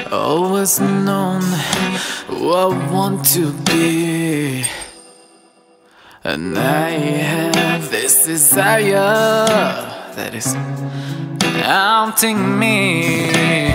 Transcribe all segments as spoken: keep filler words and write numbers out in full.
Always known who I want to be, and I have this desire that is haunting me.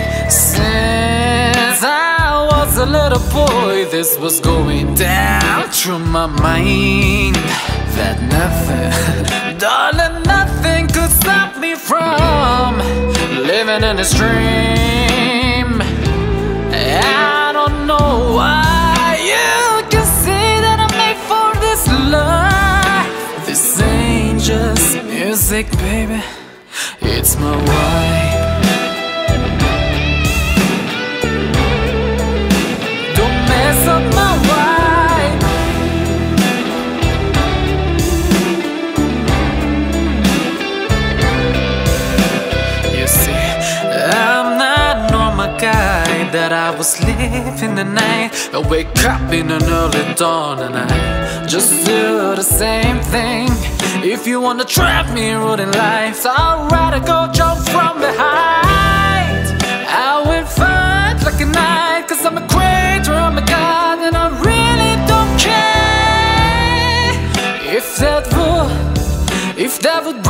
Since I was a little boy, this was going down through my mind, that nothing, darling, nothing could stop me from living in this dream. I don't know why you can say that I'm made for this life. This ain't just music, baby, it's my wife. Don't mess up my wife. You see, I'm not normal guy that I was living the night. I wake up in an early dawn and I just do the same thing. If you wanna trap me in rooting life, I'd rather go jump from behind. I will fight like a knight, cause I'm a creator, I'm a god, and I really don't care. If that would, if that would